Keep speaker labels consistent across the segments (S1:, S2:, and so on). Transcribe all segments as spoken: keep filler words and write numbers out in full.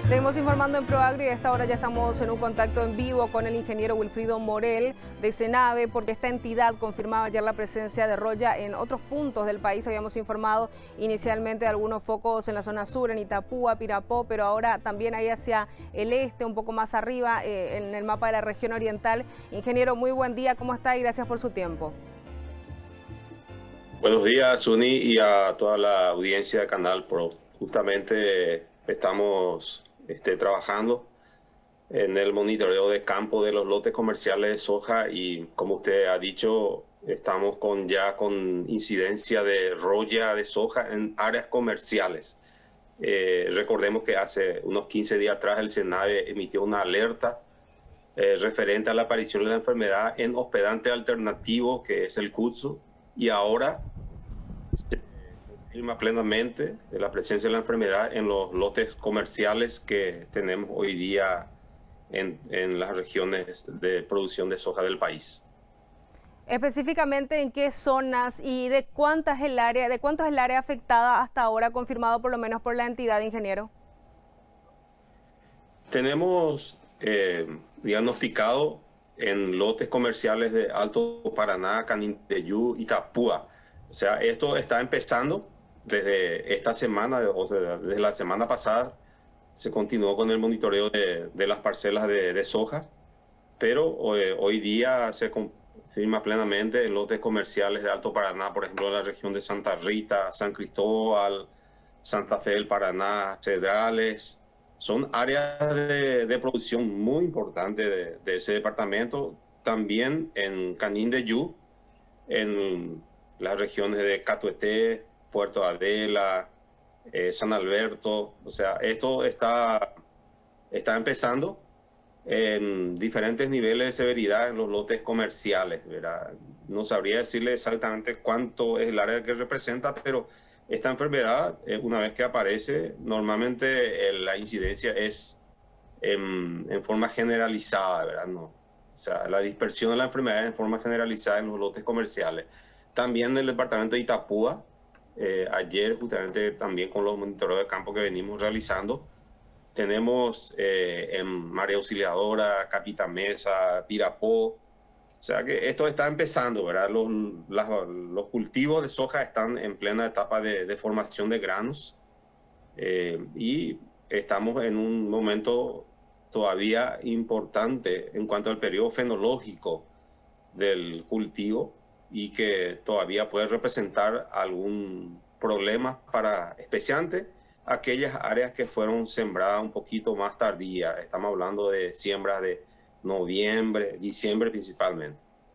S1: Seguimos informando en ProAgri. A esta hora ya estamos en un contacto en vivo con el ingeniero Wilfrido Morel de Senave, porque esta entidad confirmaba ayer la presencia de roya en otros puntos del país. Habíamos informado inicialmente de algunos focos en la zona sur, en Itapúa, Pirapó, pero ahora también ahí hacia el este, un poco más arriba, eh, en el mapa de la región oriental. Ingeniero, muy buen día, ¿cómo está? Y gracias por su tiempo.
S2: Buenos días, Suni, y a toda la audiencia de Canal Pro. Justamente estamos este, trabajando en el monitoreo de campo de los lotes comerciales de soja y, como usted ha dicho, estamos con ya con incidencia de roya de soja en áreas comerciales. Eh, recordemos que hace unos quince días atrás el Senave emitió una alerta eh, referente a la aparición de la enfermedad en hospedante alternativo, que es el Kudzu, y ahora se confirma plenamente de la presencia de la enfermedad en los lotes comerciales que tenemos hoy día en, en las regiones de producción de soja del país.
S1: Específicamente, ¿en qué zonas y de cuántas es el área, de cuánto es el área afectada hasta ahora, confirmado por lo menos por la entidad, ingeniero?
S2: Tenemos eh, diagnosticado en lotes comerciales de Alto Paraná, Canindeyú y Itapúa. O sea, esto está empezando desde esta semana, o sea, desde la semana pasada se continuó con el monitoreo de, de las parcelas de, de soja, pero hoy, hoy día se confirma plenamente en lotes comerciales de Alto Paraná, por ejemplo, en la región de Santa Rita, San Cristóbal, Santa Fe del Paraná, Cedrales. Son áreas de, de producción muy importantes de, de ese departamento. También en Canindeyú, en las regiones de Catueté, Puerto Adela, eh, San Alberto. O sea, esto está, está empezando en diferentes niveles de severidad en los lotes comerciales, ¿verdad? No sabría decirle exactamente cuánto es el área que representa, pero esta enfermedad, eh, una vez que aparece, normalmente eh, la incidencia es en, en forma generalizada, ¿verdad? No, o sea, la dispersión de la enfermedad es en forma generalizada en los lotes comerciales. También en el departamento de Itapúa, eh, ayer justamente también con los monitoreos de campo que venimos realizando, tenemos eh, en María Auxiliadora, Capitamesa, Pirapó. O sea que esto está empezando, ¿verdad? Los, las, los cultivos de soja están en plena etapa de, de formación de granos eh, y estamos en un momento todavía importante en cuanto al periodo fenológico del cultivo y que todavía puede representar algún problema para, especialmente, aquellas áreas que fueron sembradas un poquito más tardía. Estamos hablando de siembras de noviembre, diciembre principalmente.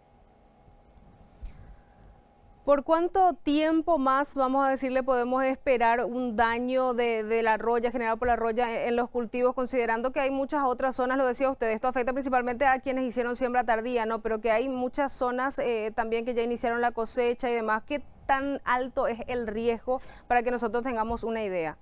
S1: ¿Por cuánto tiempo más, vamos a decirle, podemos esperar un daño de, de la roya, generado por la roya en los cultivos, considerando que hay muchas otras zonas, lo decía usted, esto afecta principalmente a quienes hicieron siembra tardía, ¿no? Pero que hay muchas zonas eh, también que ya iniciaron la cosecha y demás. ¿Qué tan alto es el riesgo para que nosotros tengamos una idea?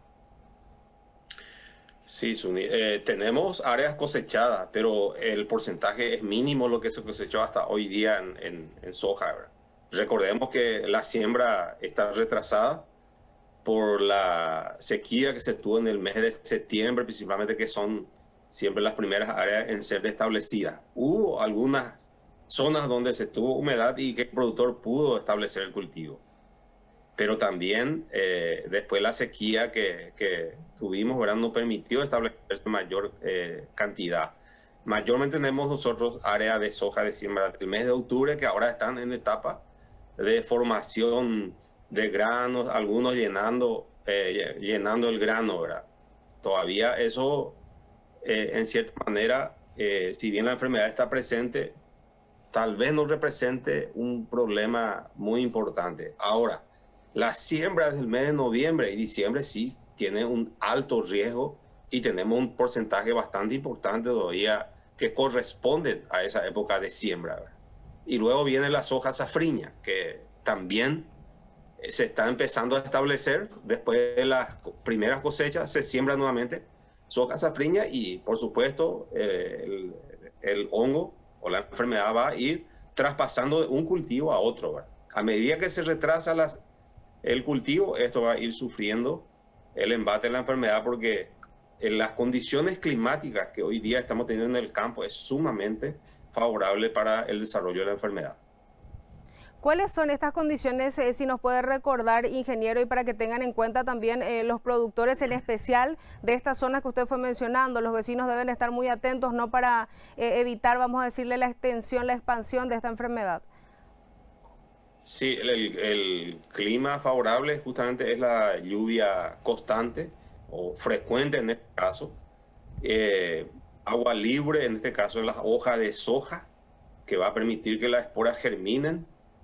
S2: Sí, Suni, eh, tenemos áreas cosechadas, pero el porcentaje es mínimo lo que se cosechó hasta hoy día en, en, en soja, ¿verdad? Recordemos que la siembra está retrasada por la sequía que se tuvo en el mes de septiembre, principalmente, que son siempre las primeras áreas en ser establecidas. Hubo algunas zonas donde se tuvo humedad y que el productor pudo establecer el cultivo. Pero también eh, después la sequía que, que tuvimos, ¿verdad?, no permitió establecer mayor eh, cantidad. Mayormente tenemos nosotros áreas de soja de siembra del mes de octubre que ahora están en etapa de formación de granos, algunos llenando, eh, llenando el grano, ¿verdad? Todavía eso, eh, en cierta manera, eh, si bien la enfermedad está presente, tal vez no represente un problema muy importante. Ahora, las siembras del mes de noviembre y diciembre sí tienen un alto riesgo y tenemos un porcentaje bastante importante todavía que corresponde a esa época de siembra, ¿verdad? Y luego viene la soja safriña, que también se está empezando a establecer. Después de las primeras cosechas se siembra nuevamente soja safriña y, por supuesto, eh, el, el hongo o la enfermedad va a ir traspasando de un cultivo a otro, ¿verdad? A medida que se retrasa las, el cultivo, esto va a ir sufriendo el embate de la enfermedad porque en las condiciones climáticas que hoy día estamos teniendo en el campo es sumamente favorable para el desarrollo de la enfermedad.
S1: ¿Cuáles son estas condiciones, eh, si nos puede recordar, ingeniero, y para que tengan en cuenta también eh, los productores, en especial de estas zonas que usted fue mencionando? Los vecinos deben estar muy atentos, ¿no?, para eh, evitar, vamos a decirle, la extensión, la expansión de esta enfermedad.
S2: Sí, el, el clima favorable justamente es la lluvia constante o frecuente en este caso, eh, agua libre en este caso en las hojas de soja, que va a permitir que las esporas germinen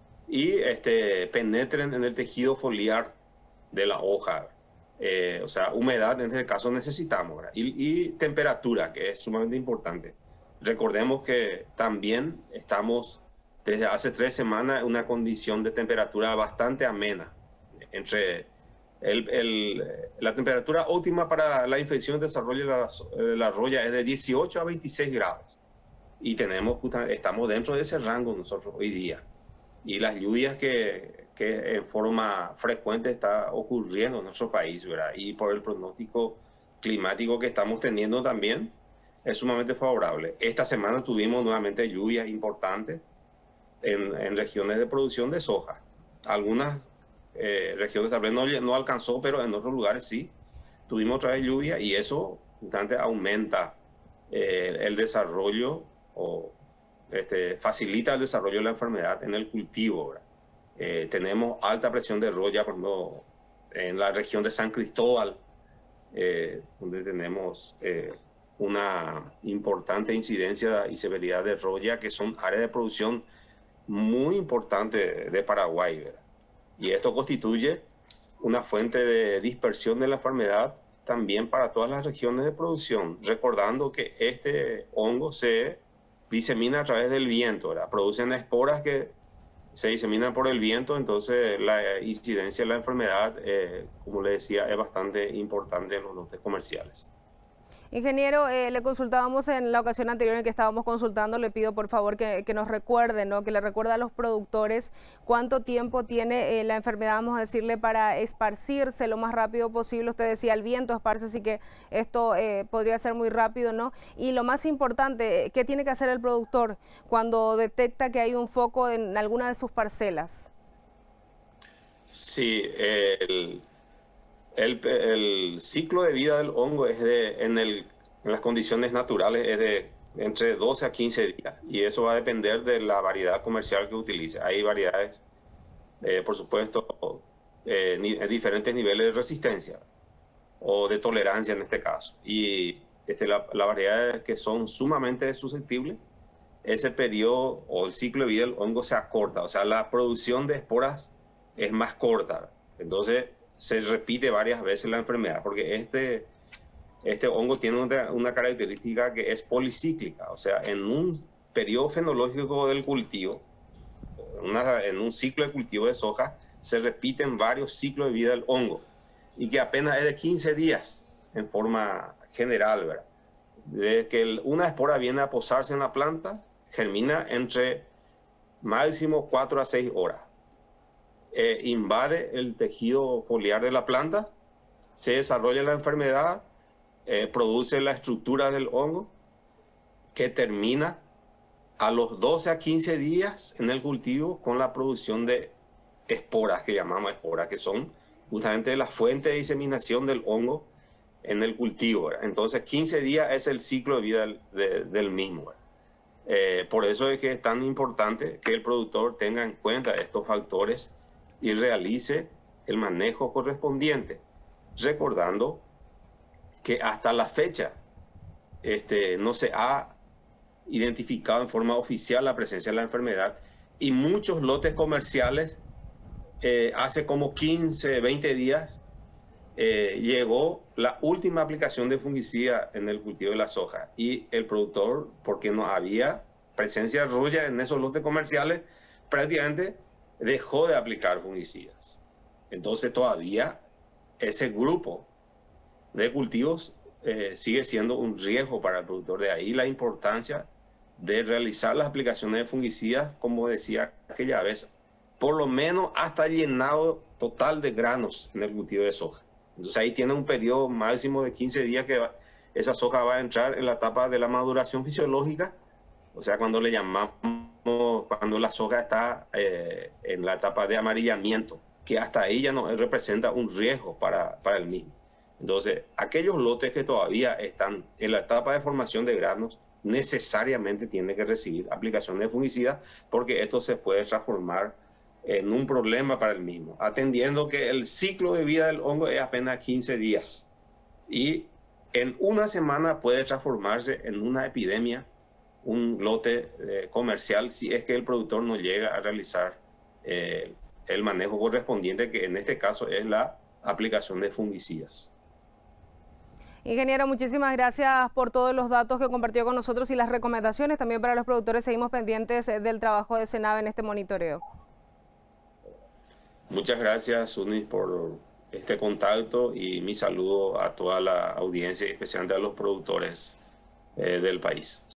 S2: y este, penetren en el tejido foliar de la hoja. Eh, o sea, humedad en este caso necesitamos, y, y temperatura, que es sumamente importante. Recordemos que también estamos desde hace tres semanas en una condición de temperatura bastante amena. Entre el, el, la temperatura óptima para la infección de desarrollo de la, de la roya es de dieciocho a veintiséis grados. Y tenemos, estamos dentro de ese rango nosotros hoy día. Y las lluvias que, que en forma frecuente está ocurriendo en nuestro país, ¿verdad? Y por el pronóstico climático que estamos teniendo también, es sumamente favorable. Esta semana tuvimos nuevamente lluvias importantes en, en regiones de producción de soja. Algunas eh, regiones tal vez no, no alcanzó, pero en otros lugares sí. Tuvimos otra vez lluvia y eso justamente aumenta eh, el desarrollo o Este, facilita el desarrollo de la enfermedad en el cultivo. Eh, tenemos alta presión de roya, por ejemplo, en la región de San Cristóbal, eh, donde tenemos eh, una importante incidencia y severidad de roya, que son áreas de producción muy importantes de Paraguay, ¿verdad? Y esto constituye una fuente de dispersión de la enfermedad también para todas las regiones de producción, recordando que este hongo se disemina a través del viento, ¿verdad? Producen esporas que se diseminan por el viento, entonces la incidencia de la enfermedad, eh, como le decía, es bastante importante en los lotes comerciales.
S1: Ingeniero, eh, le consultábamos en la ocasión anterior en que estábamos consultando, le pido por favor que, que nos recuerde, ¿no?, que le recuerde a los productores cuánto tiempo tiene eh, la enfermedad, vamos a decirle, para esparcirse lo más rápido posible. Usted decía, el viento esparce, así que esto eh, podría ser muy rápido, ¿no? Y lo más importante, ¿qué tiene que hacer el productor cuando detecta que hay un foco en alguna de sus parcelas?
S2: Sí, el... El, el ciclo de vida del hongo es de, en, el, en las condiciones naturales es de entre doce a quince días, y eso va a depender de la variedad comercial que utilice. Hay variedades, eh, por supuesto, eh, ni, diferentes niveles de resistencia o de tolerancia en este caso. Y este, las la variedades que son sumamente susceptibles, ese periodo o el ciclo de vida del hongo se acorta, o sea, la producción de esporas es más corta. Entonces, se repite varias veces la enfermedad, porque este, este hongo tiene una, una característica que es policíclica, o sea, en un periodo fenológico del cultivo, una, en un ciclo de cultivo de soja, se repiten varios ciclos de vida del hongo, y que apenas es de quince días en forma general, ¿verdad? Desde que el, una espora viene a posarse en la planta, germina entre máximo cuatro a seis horas. Eh, invade el tejido foliar de la planta, se desarrolla la enfermedad, eh, produce la estructura del hongo, que termina a los doce a quince días en el cultivo con la producción de esporas, que llamamos esporas, que son justamente la fuente de diseminación del hongo en el cultivo, ¿verdad? Entonces quince días es el ciclo de vida del, de, del mismo, ¿verdad? Eh, por eso es que es tan importante que el productor tenga en cuenta estos factores y realice el manejo correspondiente, recordando que hasta la fecha este, no se ha identificado en forma oficial la presencia de la enfermedad, y muchos lotes comerciales eh, hace como quince, veinte días eh, llegó la última aplicación de fungicida en el cultivo de la soja, y el productor, porque no había presencia de roya en esos lotes comerciales, prácticamente dejó de aplicar fungicidas. Entonces todavía ese grupo de cultivos eh, sigue siendo un riesgo para el productor. De ahí la importancia de realizar las aplicaciones de fungicidas, como decía aquella vez, por lo menos hasta el llenado total de granos en el cultivo de soja. Entonces ahí tiene un periodo máximo de quince días que va, esa soja va a entrar en la etapa de la maduración fisiológica, o sea, cuando le llamamos, cuando la soja está eh, en la etapa de amarillamiento, que hasta ahí ya no representa un riesgo para, para el mismo. Entonces, aquellos lotes que todavía están en la etapa de formación de granos, necesariamente tienen que recibir aplicación de fungicida, porque esto se puede transformar en un problema para el mismo, atendiendo que el ciclo de vida del hongo es apenas quince días y en una semana puede transformarse en una epidemia, un lote eh, comercial, si es que el productor no llega a realizar eh, el manejo correspondiente, que en este caso es la aplicación de fungicidas.
S1: Ingeniero, muchísimas gracias por todos los datos que compartió con nosotros y las recomendaciones también para los productores. Seguimos pendientes del trabajo de Senave en este monitoreo.
S2: Muchas gracias, Sunis, por este contacto y mi saludo a toda la audiencia, especialmente a los productores eh, del país.